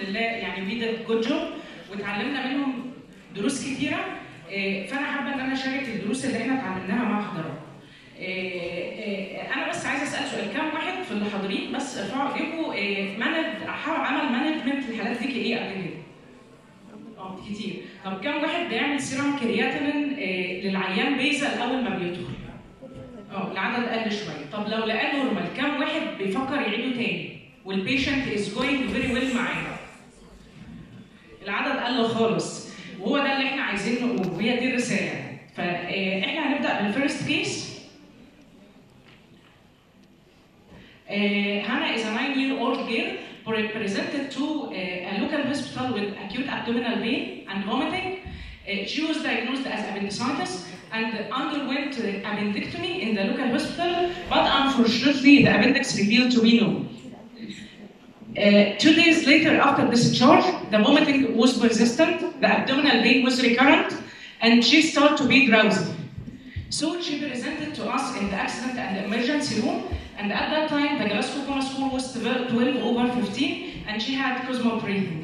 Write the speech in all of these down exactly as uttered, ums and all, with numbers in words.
لله يعني we did good job واتعلمنا منهم دروس كتيره. فانا حابه ان انا اشارك الدروس اللي احنا اتعلمناها مع حضراتكم. انا بس عايزه اسال سؤال، كام واحد في اللي حاضرين بس ارفعوا ايديكم مانج عمل مانجمنت لحالات دي كي ايه قبل كده؟ اه كتير. طب كام واحد بيعمل سيرم كرياتينين للعيان بيزل اول ما بيدخل؟ اه العدد قل شويه. طب لو لقاه نورمال كام واحد بيفكر يعيده تاني والبيشنت از جوينج فيري ويل معانا؟ العدد قل خالص، وهو ده اللي احنا عايزين نقوله وهي دي الرساله. فاحنا هنبدا بالفيرست كيس. Hannah is a nine-year-old girl presented to uh, a local hospital with acute abdominal pain and vomiting. Uh, she was diagnosed as appendicitis and underwent uh, appendectomy in the local hospital, but unfortunately the appendix revealed to be no. Uh, two days later after discharge, the vomiting was persistent, the abdominal pain was recurrent, and she started to be drowsy. So she presented to us in the accident and emergency room, and at that time the Glasgow coma score was twelve over fifteen, and she had cosmal breathing.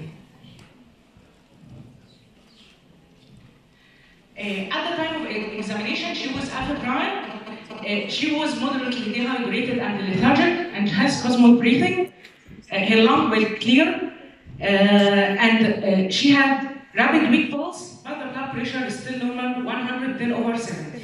Uh, at the time of examination, she was afebrile, uh, she was moderately dehydrated and lethargic, and has cosmal breathing. Uh, her lung was clear, uh, and uh, she had rapid weak pulse, but the blood pressure is still normal, one hundred ten over seventy.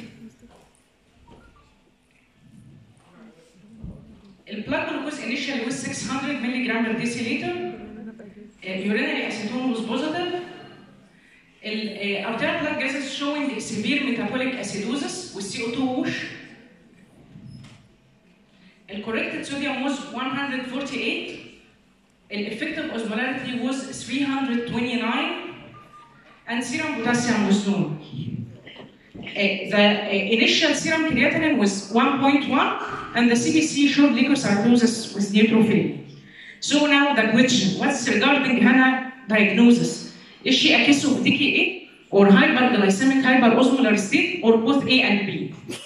The blood glucose initially was six hundred milligrams per deciliter. Uh, urinary acetone was positive. The uh, arterial blood gases showing severe metabolic acidosis with C O two wash. The corrected sodium was one hundred forty-eight. The effective osmolarity was three hundred twenty-nine, and serum potassium was known. Uh, the uh, initial serum creatinine was one point one, and the C B C showed leukocytosis with neutrophil. So now the question, what's regarding Hannah diagnosis? Is she a case of D K A or hyperglycemic hyperosmolar state or both A and B?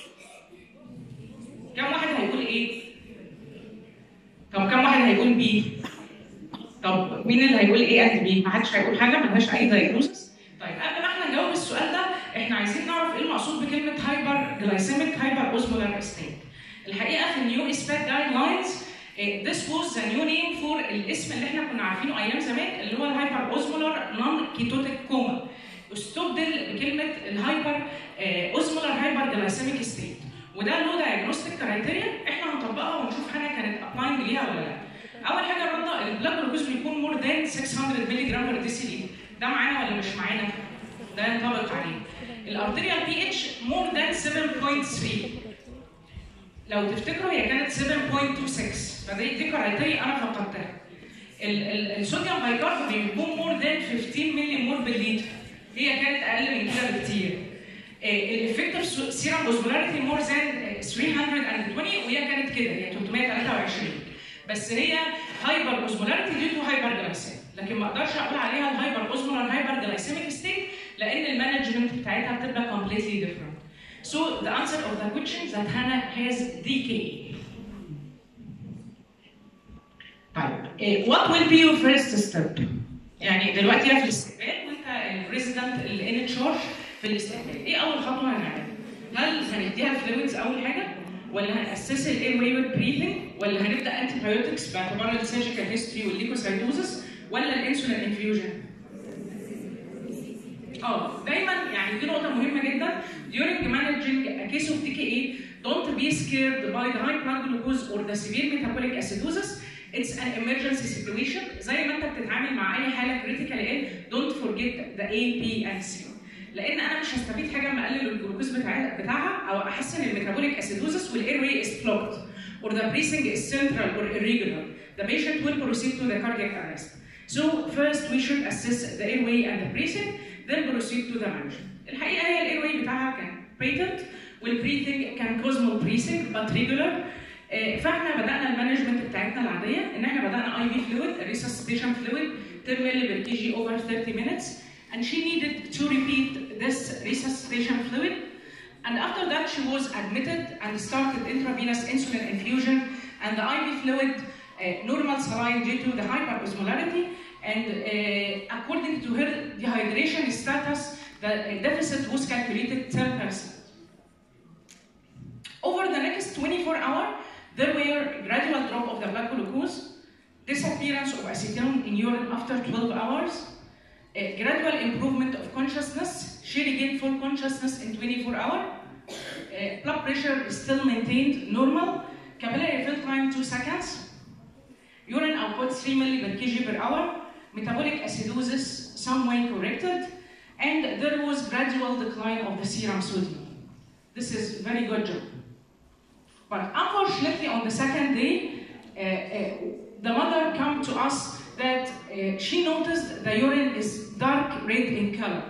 كم واحد هيقول A؟ طب كم واحد هيقول B؟ طب مين اللي هيقول A and B؟ ما حدش هيقول حاجه ملهاش اي دايجنوستس؟ طيب قبل ما احنا نجاوب السؤال ده احنا عايزين نعرف ايه المقصود بكلمه hyperglycemic hyperosmolar state. الحقيقه في النيو اسبات جايد لاينز this was the new name for الاسم اللي احنا كنا عارفينه ايام زمان اللي هو الهايبر اوزمولار نون كيتوتيك كوما، استبدل بكلمه الهايبر اوزمولار هايبر جلايسيميك ستيت، وده له دايجنوستيك كرايتيريا احنا هنطبقها ونشوف حاجه كانت ابلاينج ليها ولا لا. اول حاجه الرده البلاد جلوكوز بيكون مور ذان ستمية مللي جرام بر ديسيليتر، ده معانا ولا مش معانا؟ ده ينطبق عليه. الارتيريال بي اتش مور ذان سبعة فاصلة ثلاثة، لو تفتكروا هي كانت سبعة فاصلة ستة وعشرين، فدي دي كرايتيريا انا فقدتها. الصوديوم بايكارب بيكون مور ذان خمستاشر مللي مول بالليتر، هي كانت اقل من كده بكتير. الافكتيف سيرم اوزمولاريتي مور ذان ثلاثمية وعشرين وهي كانت كده هي ثلاثمية وثلاثة وعشرين، بس هي هايبر اوزمولاريتي دي تو هايبر جلايسيميك، لكن ما اقدرش اقول عليها الهايبر اوزمولار هايبر جلايسيميك ستيت لان المانجمنت بتاعتها بتبقى كومبليتلي ديفرنت. So the answer of the question that Hannah has D K A. طيب what will be your first step؟ يعني دلوقتي في الاستقبال وانت الريزيدنت اللي ان تشارج في الاستقبال، ايه اول خطوه هنعملها؟ هل هنديها فلويدز اول حاجه؟ ولا هنأسس الاير واي والبريثنج؟ ولا هنبدا انتي بايوتكس باعتبار السيرجيكال هيستوري والليكوسايتوزس؟ ولا الانسولين انفيوجن؟ اه دايما يعني دي نقطه مهمه جدا during managing a case of D K A. Don't be scared by the high blood glucose or the severe metabolic acidosis. It's an emergency situation. زي ما انت بتتعامل مع اي حاله critical ill, don't forget the A, B and C. لان انا مش هستفيد حاجه لما اقلل الجلوكوز بتاع بتاعها او احسن الميتابوليك اسيدوزس والاير واي is blocked or the breathing is central or irregular. The patient will proceed to the cardiac arrest. So first we should assess the airway and the breathing, then proceed to the management. الحقيقه هي الايرواي بتاعها كان patent والبريثنج كان cosmal breathing but regular. فاحنا بدانا المانجمنت بتاعتنا العاديه ان احنا بدانا اي في فلويد resuscitation fluid ten milli per kg over thirty minutes, and she needed to repeat this resuscitation fluid, and after that she was admitted and started intravenous insulin infusion, and the I V fluid uh, uh, normal saline due to the hyperosmolarity, and uh, according to her dehydration status, the deficit was calculated ten percent. Over the next twenty-four hours, there were gradual drop of the blood glucose, disappearance of acetone in urine after twelve hours, a gradual improvement of consciousness, she regained full consciousness in twenty-four hours, uh, blood pressure is still maintained normal, capillary fill time two seconds, urine output three milliliters per kg per hour, metabolic acidosis some way corrected, and there was gradual decline of the serum sodium. This is very good job. But unfortunately, on the second day, uh, uh, the mother came to us that uh, she noticed the urine is dark red in color.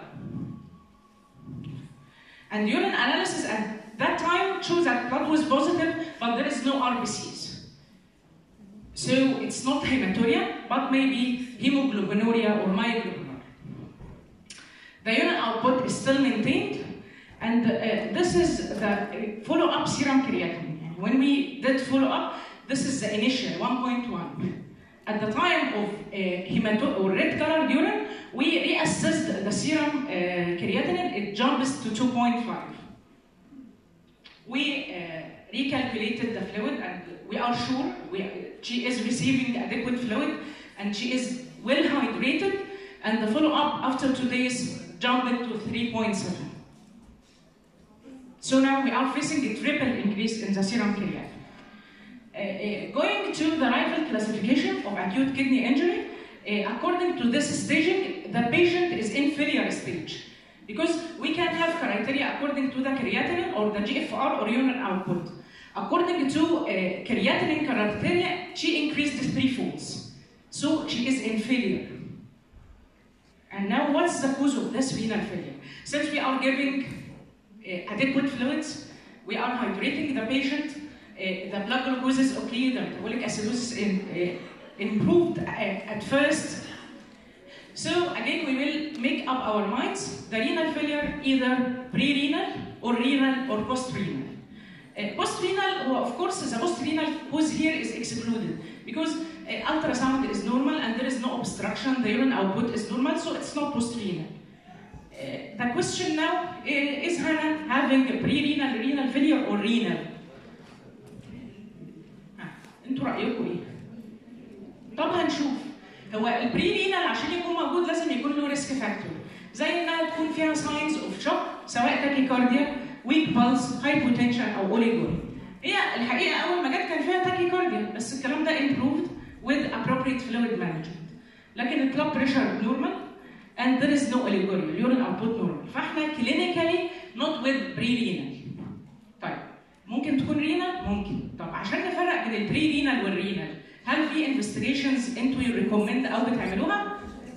And urine analysis at that time shows that blood was positive, but there is no R B Cs. So it's not hematuria, but maybe hemoglobinuria or myoglobinuria. The urine output is still maintained, and uh, this is the follow-up serum creatinine. When we did follow-up, this is the initial one point one. At the time of uh, hemato or red colored urine, we reassessed the serum uh, creatinine, it jumps to two point five. We uh, recalculated the fluid, and we are sure we, she is receiving adequate fluid and she is well hydrated, and the follow-up after two days jumped to three point seven. So now we are facing a triple increase in the serum creatinine. Uh, uh, going to the Renal classification of acute kidney injury, uh, according to this staging, the patient is in failure stage. Because we can have criteria according to the creatinine or the G F R or urine output. According to uh, creatinine criteria, she increased three folds. So she is in failure. And now what's the cause of this renal failure? Since we are giving uh, adequate fluids, we are hydrating the patient, Uh, the blood glucose is okay, the metabolic acidosis in, uh, improved uh, at first. So again, we will make up our minds. The renal failure, either pre-renal or renal or post-renal. Uh, post-renal, well, of course, the post-renal cause here is excluded because uh, ultrasound is normal and there is no obstruction, the urine output is normal, so it's not post-renal. Uh, the question now uh, is Hannah having a pre-renal, renal failure or renal? انتوا رايكم ايه؟ طب هنشوف. هو البري رينال عشان يكون موجود لازم يكون له ريسك فاكتور، زي انها تكون فيها ساينز اوف شوك سواء تاكيكارديا، ويك بالز، هايبوتنشن او اوليجوري. هي الحقيقه اول ما جت كان فيها تاكيكارديا، بس الكلام ده improved with appropriate fluid management. لكن البلاد بريشر نورمال and there is no oligoria، اليورين اوتبوت نورمال، فاحنا كلينيكالي not with بري رينال. طيب ممكن تكون رينال؟ ممكن. طب عشان نفرق بين البري رينال والرينال، هل في انفستيجيشنز انتوا ريكومند او بتعملوها؟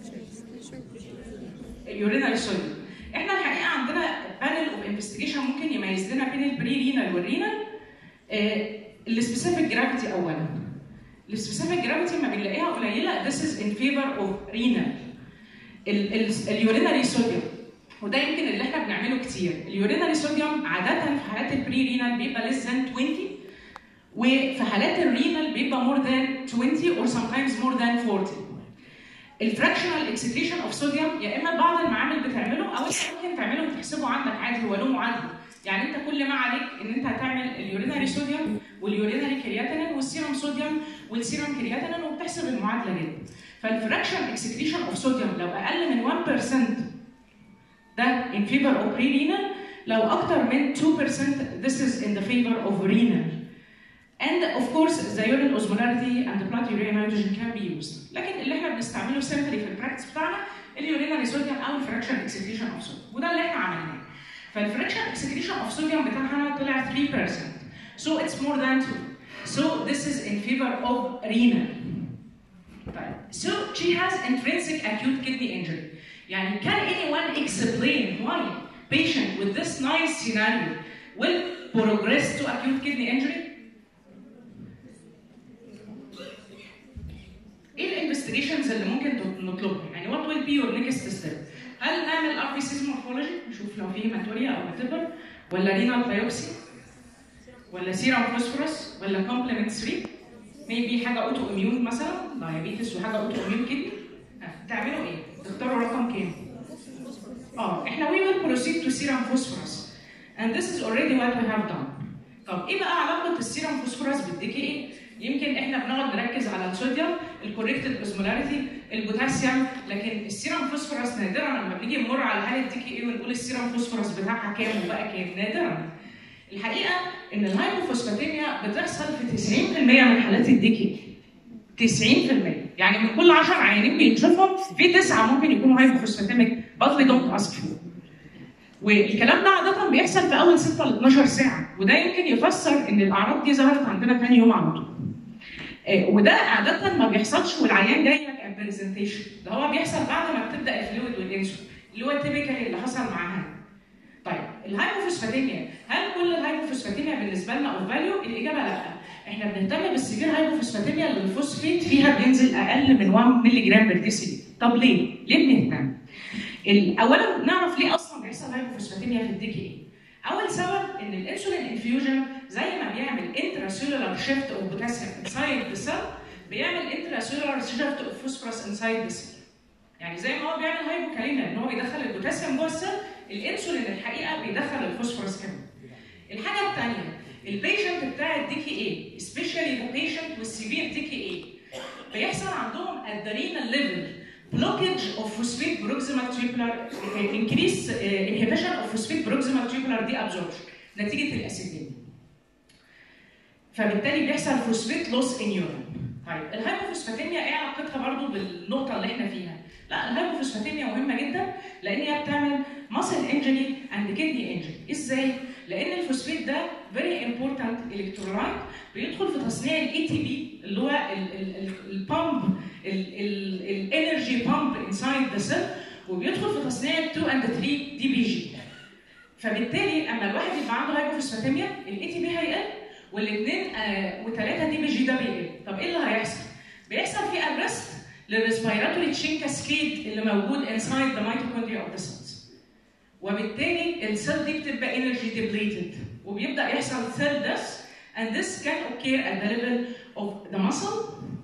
اليورينال سوليوم. احنا الحقيقه عندنا بانل اوف انفستيجيشن ممكن يميز لنا بين البري رينال والرينال. آه السبيسيفيك جرافيتي اولا. السبيسيفيك جرافيتي ما بنلاقيها قليله، this is in favor of renal. اليورينال سوليوم وده يمكن اللي احنا بنعمله كتير. اليورينال صوديوم عاده في حالات البري رينال بيبقى less than twenty، وفي حالات الرينال بيبقى more than twenty or sometimes more than forty. الفراكشنال اكسكريشن اوف صوديوم يا اما بعض المعامل بتعمله او انت ممكن تعمله وتحسبه عندك عادي، هو له معادله. يعني انت كل ما عليك ان انت هتعمل اليوريناري صوديوم واليوريناري كرياتينين والسيروم صوديوم والسيروم كرياتينين وبتحسب المعادله جدا. فالفراكشن اكسكريشن اوف صوديوم لو اقل من one percent ده in favor of pre-renal، لو اكتر من two percent this is in the favor of renal. And of course the urine osmolarity and the blood urea nitrogen can be used. لكن اللي احنا بنستعمله simply في البراكتس بتاعنا اليوريناري صوديوم او الفراكشن اكسكريشن اوف صوديوم، وده اللي احنا عملناه. فالفراكشن اكسكريشن اوف صوديوم بتاعنا طلع three percent. So it's more than two. So this is in favor of renal. طيب. So she has intrinsic acute kidney injury. يعني can anyone explain why patient with this nice scenario will progress to acute kidney injury? ايه الانفستيجيشنز اللي ممكن نطلبها؟ يعني what will be your next step؟ هل نعمل ار بي سي مورفولوجي نشوف لو في هيماتوريا او وات ولا رينال بايوبسي ولا سيرم فوسفورس ولا كومبلمنت ثلاثة ميبي حاجه اوتو اميون مثلا دايابيتس وحاجه اوتو اميون كده، تعملوا ايه؟ تختاروا رقم كام؟ اه احنا we will proceed to serum phosphorus and this is already what we have done. طب ايه بقى علاقه السيرم فوسفورس بالدي كي اي؟ يمكن احنا بنقعد نركز على الصوديوم، الكوريكتد اوزمولاريتي، البوتاسيوم، لكن السيرم فوسفورس نادرا لما بنيجي نمر على حاله دي كي اي ونقول السيرم فوسفورس بتاعها كام وبقى كام، نادرا. الحقيقه ان الهايبوفوسفاتيميا بتحصل في تسعين بالمية من حالات الدي كي اي. تسعين بالمية يعني من كل عشرة عيانين بنشوفهم في تسعه ممكن يكونوا هايبوفوسفاتيميك but we don't ask for. والكلام ده عاده بيحصل في اول ستة ل اتناشر ساعه، وده يمكن يفسر ان الاعراض دي ظهرت عندنا ثاني يوم على طول. وده عاده ما بيحصلش والعيان جاي لك برزنتيشن، ده هو بيحصل بعد ما بتبدا الفلويد والانسولين اللي هو التيبيكال اللي حصل معاها. طيب الهايبوفوسفاتيميا، هل كل الهايبوفوسفاتيميا بالنسبه لنا اوف فاليو؟ الاجابه لا. احنا بنهتم بالسيفير هايبوفوسفاتيميا اللي الفوسفيت فيها بينزل اقل من واحد مللي جرام بير ديسيليتر. طب ليه؟ ليه بنهتم؟ اولا نعرف ليه اصلا بيحصل هايبوفوسفاتيميا في الدي كي اي. اول سبب ان الانسولين انفيوجن زي ما بيعمل انتراسيلولار شيفت اوف بوتاسيوم انسايد ذا سيل، بيعمل انتراسيلولار شيفت اوف فوسفورس انسايد ذا سيل. يعني زي ما هو بيعمل هايبوكاليميا ان هو بيدخل البوتاسيوم جوه السيل، الانسولين الحقيقه بيدخل الفوسفورس كمان. الحاجه الثانيه، البيشنت بتاع الدي كي اي سبيشالي ذا بيشنت والسيفير دي كي اي بيحصل عندهم الدرينال ليفل blockage of phosphate proximal tubular increase uh, inhibition of phosphate proximal tubular deabsorption نتيجه الاسيدين. فبالتالي بيحصل فوسفيت لوس ان يورين. طيب الهايبوفوسفاتيميا ايه علاقتها برضه بالنقطه اللي احنا فيها؟ لا الهايبوفوسفاتيميا مهمه جدا لان هي بتعمل muscle injury and kidney injury. ازاي؟ لان الفوسفيت ده very important electrolyte بيدخل في تصنيع الاي تي بي اللي هو البامب الانرجي بامب انسايد ذا سيل، وبيدخل في تصنيع ال اتنين and تلاتة دي بي جي. فبالتالي اما الواحد يبقى عنده هايبوفوسفاتيميا الاي تي بي هيقل والاثنين آه وثلاثه دي بي جي ده بيقل. طب ايه اللي هيحصل؟ بيحصل في ارست للريسبيراتوري تشين كاسكيد اللي موجود انسايد ذا ميتوكوندريا اوف ذا سيلز، وبالتالي السيل دي بتبقى انرجي ديبليتد وبيبدا يحصل سيل ديث and this can occur at the level of the muscle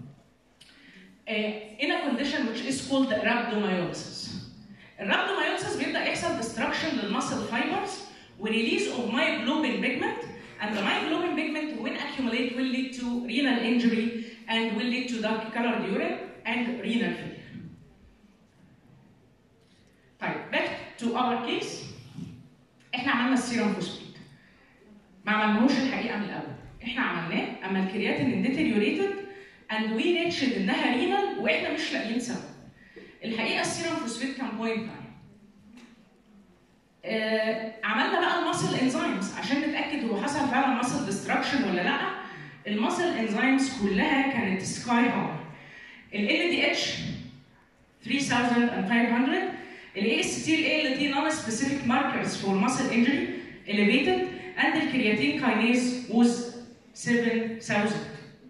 uh, in a condition which is called rhabdomyolysis. الرhabdomyolysis بيبدا يحصل destruction للمسل fibers ورelease of myoglobin pigment, and the myoglobin pigment when accumulate will lead to renal injury and will lead to dark colored urine and renal failure. طيب back to our case. احنا عملنا السيرم فوسفيت. ما عملناهوش الحقيقه من الاول. احنا عملناه اما الكرياتين deteriorated and we reached انها رينال واحنا مش لاقيين سبب. الحقيقه السيرم فوسفيت كان بوينت تسعة. آه عملنا بقى الماسل انزيمز عشان نتاكد هو حصل فعلا ماسل ديستراكشن ولا لا. الماسل انزيمز كلها كانت سكاي هاي. ال دي اتش ثلاثة آلاف وخمسمية، ال اي اس تي ال دي non specific markers for muscle injury elevated, and the creatine kinase was seven thousand.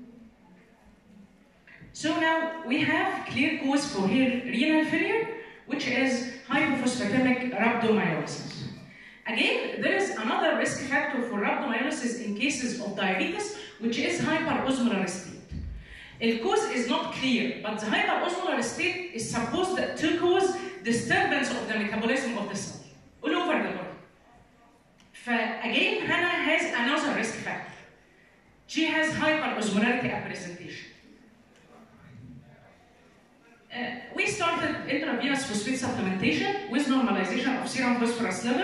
So now we have clear cause for here renal failure, which is hypophosphatemic rhabdomyolysis. Again, there is another risk factor for rhabdomyolysis in cases of diabetes, which is hyperosmolar state. The cause is not clear, but the hyperosmolar state is supposed to cause disturbance of the metabolism of the cell all over the body. So again, Hannah has another risk factor. She has hyperosmolarity at presentation. Uh, we started intravenous phosphate supplementation with normalization of serum phosphorus level,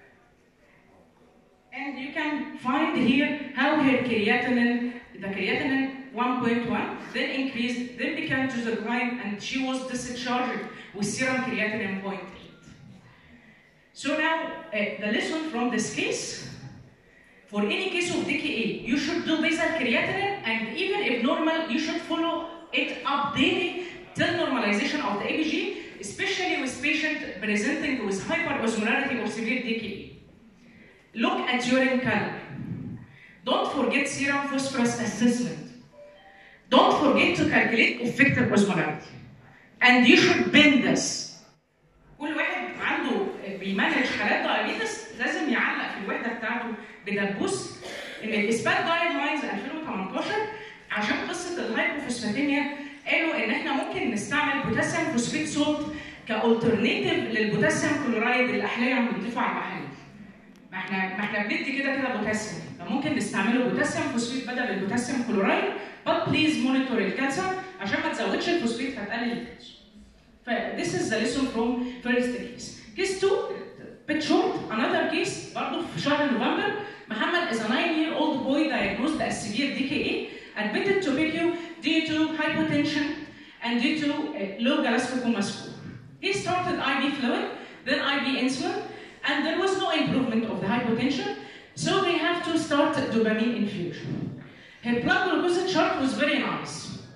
and you can find here how her creatinine, the creatinine one point one, then increased, then began to decline, and she was discharged with serum creatinine zero point eight. So now, uh, the lesson from this case, for any case of D K A, you should do basal creatinine, and even if normal, you should follow it up daily till normalization of the A B G, especially with patients presenting with hyperosmolarity or severe D K A. Look at urine color. Don't forget serum phosphorus assessment. Don't forget to calculate effective osmolarity. And you should bend this. كل واحد عنده بيمانج حالات دايابيتس لازم يعلق في الوحده بتاعته بدبوس ان الاثبات جايد لاينز ألفين وتمنتاشر عشان قصه الهايبوفوسفاتيميا قالوا ان احنا ممكن نستعمل بوتاسيوم فوسفيت سولت كالترنيتيف للبوتاسيوم كلورايد اللي احيانا بنضيفه على المحاليل. ما احنا ما احنا بندي كده كده بوتاسيوم، فممكن نستعمله بوتاسيوم فوسفيت بدل البوتاسيوم كلورايد، but please monitor الكالسيوم عشان ما تزودش الفوسفيت فتقلل الكالسيوم. ف this is the lesson from first case. Case two, bit short, another case برضه في شهر نوفمبر. محمد is a nine year old boy diagnosed as severe D K A, admitted to P I C U due to hypotension and due to uh, low galactocoma score. He started I V fluid, then I V insulin, and there was no improvement of the hypotension, so they have to start dopamine infusion. Her blood glucose chart was very nice,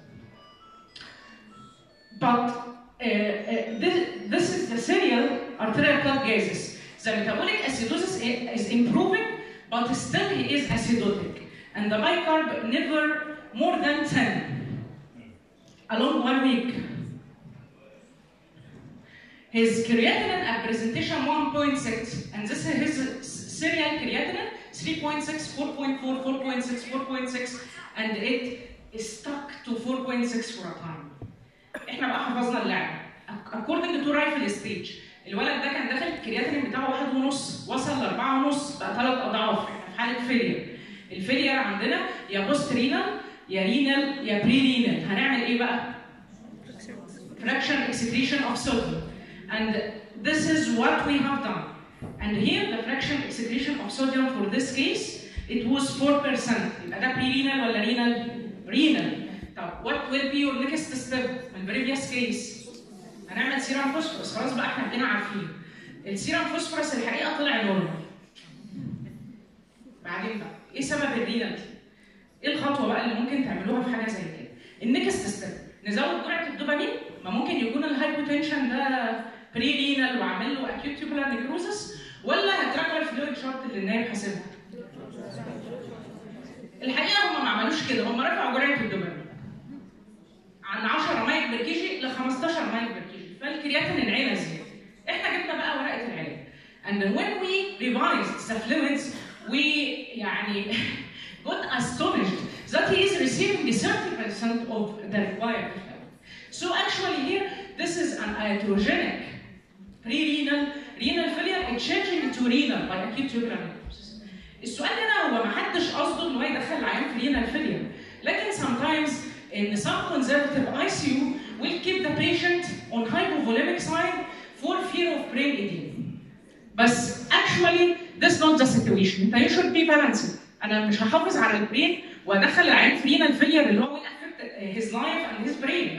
but uh, uh, this, this is the serial arterial blood gases. The metabolic acidosis is improving, but still he is acidotic, and the bicarb never more than ten along one week. His creatinine at presentation one point six, and this is his serial creatinine three point six, four point four, four point six, four point six, and it is stuck to four point six for a time. احنا بقى حفظنا اللعبه. According to rifle stage، الولد ده كان داخل الكرياتين بتاعه واحد ونص، وصل لأربعة ونص، بقى ثلاث أضعاف. احنا في حالة فيلير. الفيلير عندنا يا بوست رينال يا رينال يا بري رينال. هنعمل إيه بقى؟ fraction excretion of sodium. And this is what we have done. And here the fraction excretion of sodium for this case it was four percent. يبقى ده بري رينال ولا رينال؟ رينال. طب what will be your next step من previous case؟ هنعمل سيرم فوسفورس. خلاص بقى احنا بقينا عارفين السيرم فوسفورس الحقيقه طلع نورمال. بعدين بقى ايه سبب الرينال دي؟ ايه الخطوه بقى اللي ممكن تعملوها في حاجه زي كده؟ النكست ستيب نزود جرعه الدوبامين. ما ممكن يكون الهايبوتنشن ده بري رينال وعامل له اكيوت تيوبولار نيكروزس، ولا هتراجعوا الفلويد شارت اللي النايب حاسبها؟ الحقيقه هم ما عملوش كده، هم رفعوا جرعه الدوبامين عن عشرة مايك بر كيجي ل خمستاشر مايك بر كيجي، فالكرياتين انعلى زياده. احنا جبنا بقى ورقه العلاج. And when we revised the fluids, we يعني got astonished that he is receiving thirty percent of the required fluid. So actually here, this is an iatrogenic pre-renal renal failure changing to renal by acute tubular necrosis. السؤال هنا هو ما حدش قصده ان هو يدخل العيان في renal failure، لكن sometimes in some conservative I C U will keep the patient on hypovolemic side for fear of brain edema. بس actually that's not the situation. انت you should be balanced. انا مش هحافظ على البرين وادخل العيان في renal failure اللي هو will affect his life and his brain.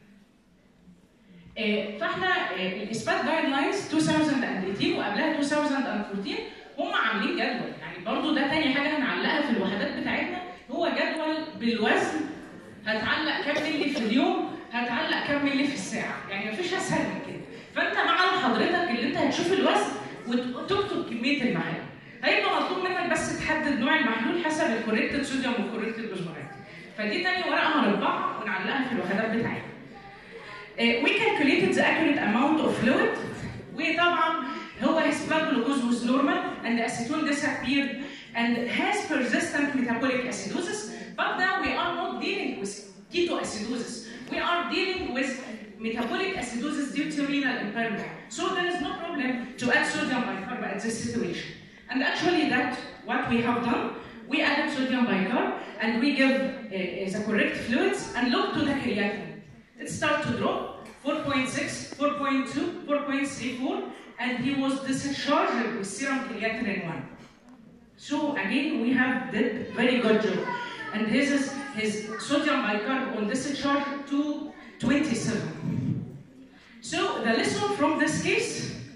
فاحنا الاثبات جايد لاينز ألفين وثمانية وقبلها ألفين وأربعتاشر هم عاملين جدول. يعني برضه ده تاني حاجه هنعلقها في الوحدات بتاعتنا، هو جدول بالوزن. هتعلق كام مللي في اليوم، هتعلق كام مللي في الساعه، يعني مفيش اسهل من كده. فانت مع حضرتك اللي انت هتشوف الوزن وتكتب كميه المحلول. هيبقى مطلوب منك بس تحدد نوع المحلول حسب الكوريكتد صوديوم والكوريكتد اوزمولاريتي. فدي تاني ورقه هنطبعها ونعلقها في الوحدات بتاعتنا. Uh, we calculated the accurate amount of fluid. وطبعا هو his blood glucose was normal and the acetone disappeared and has persistent metabolic acidosis. But now we are not dealing with ketoacidosis. We are dealing with metabolic acidosis due to renal impairment. So there is no problem to add sodium bicarb at this situation. And actually that's what we have done. We added sodium bicarb and we give uh, the correct fluids and look to the creatinine. It started to drop, four point six, four point two, four point three four, and he was discharged with serum creatinine one. So again, we have did very good job. And this is his sodium bicarb on discharge to twenty-seven. So the lesson from this case,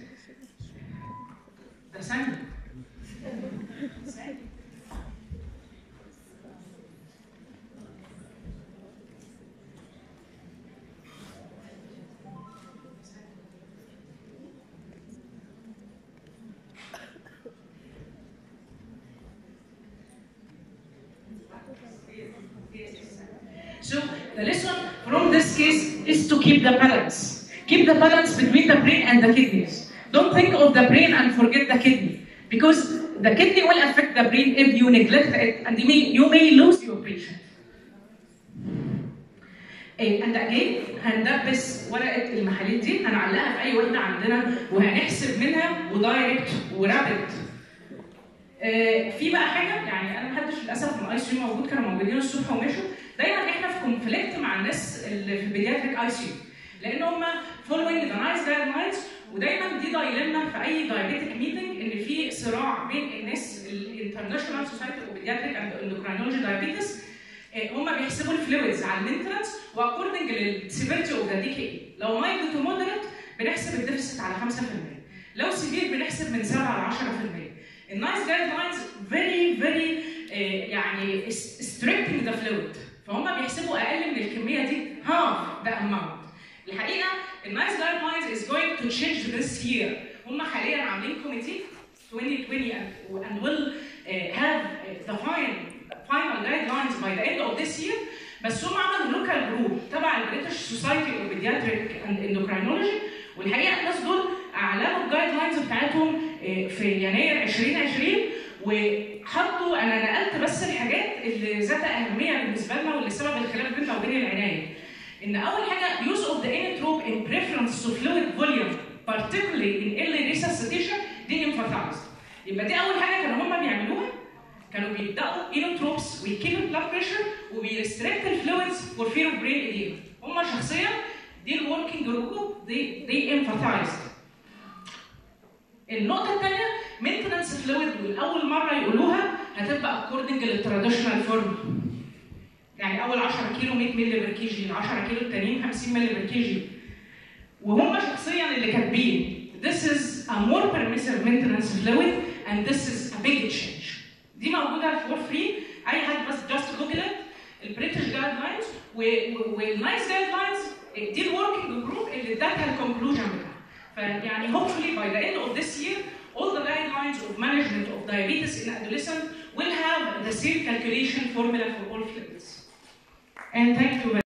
the same. So the lesson from this case is to keep the balance. Keep the balance between the brain and the kidneys. Don't think of the brain and forget the kidney, because the kidney will affect the brain if you neglect it, and you may, you may lose your patient. and again هندبس ورقه المحاليل دي هنعلقها في اي وحده عندنا وهنحسب منها ودايركت ورابد. آه في بقى حاجه يعني انا محدش للاسف من الاي سي يو موجود، كانوا موجودين الصبح ومشوا. دايما احنا في كونفليكت مع الناس اللي في البيدياتريك اي سي يو لان هم فولوينج ذا نايس جايد لاينز، ودايما دي دايلما في اي دايابيتك ميتنج ان في صراع بين الناس الانترناشونال سوسايتي اوف بيدياتريك اند اندوكراينولوجي دايابيتس. هم بيحسبوا الفلويدز على المينتنس واكوردنج للسيفيرتي اوف ذا دي كي اي. لو مايلد تو مودريت بنحسب الديفيسيت على خمسة في المية، لو سيفير بنحسب من سبعة ل عشرة في المية. النايس جايد لاينز فيري فيري يعني ستريكتنج ذا فلويد، فهم بيحسبوا اقل من الكميه دي هاف ذا اماونت. الحقيقه النايس جايد لاينز از جوينج تو تشينج ذس يير. هم حاليا عاملين كوميتي twenty twenty and, and will uh, have uh, the final final guidelines by the end of this year. بس هم عملوا لوكال جروب تبع البريتش سوسايتي اوف بيدياتريك اند اندوكراينولوجي، والحقيقه الناس دول اعلنوا الجايد لاينز بتاعتهم في يناير عشرين عشرين، وحطوا انا نقلت بس الحاجات اللي ذات اهميه بالنسبه لنا واللي سبب الخلاف بيننا وبين العنايه. ان اول حاجه use of the inotrope in preference to fluid volume particularly in early resuscitation دي emphasized. يبقى دي اول حاجه كانوا هم بيعملوها، كانوا بيبداوا انوتروبس ويكيلوا البلاد بريشر وبيرستريكت الفلويدز فور فير اوف برين اديما. هم شخصيا دي الوركينج جروب دي دي emphasized. النقطه الثانيه مينتنس فلويد، والاول مره يقولوها هتبقى اكوردنج للتراديشنال فورم، يعني اول عشرة كيلو مية مللي بر كي جي، ال عشرة كيلو التانيين خمسين مللي بر كي جي. وهم شخصيا اللي كاتبين this is a more permissive maintenance fluid and this is a big change. دي موجوده فور فري، اي حد بس just جوجل البريتش جايد لاينز والنايس جايد لاينز دي الوركينج جروب اللي ادتها الكونكلوجن بتاعها. فيعني hopefully by the end of this year all the guidelines of management of diabetes in adolescent will have the same calculation formula for all fluids. And thank you very much.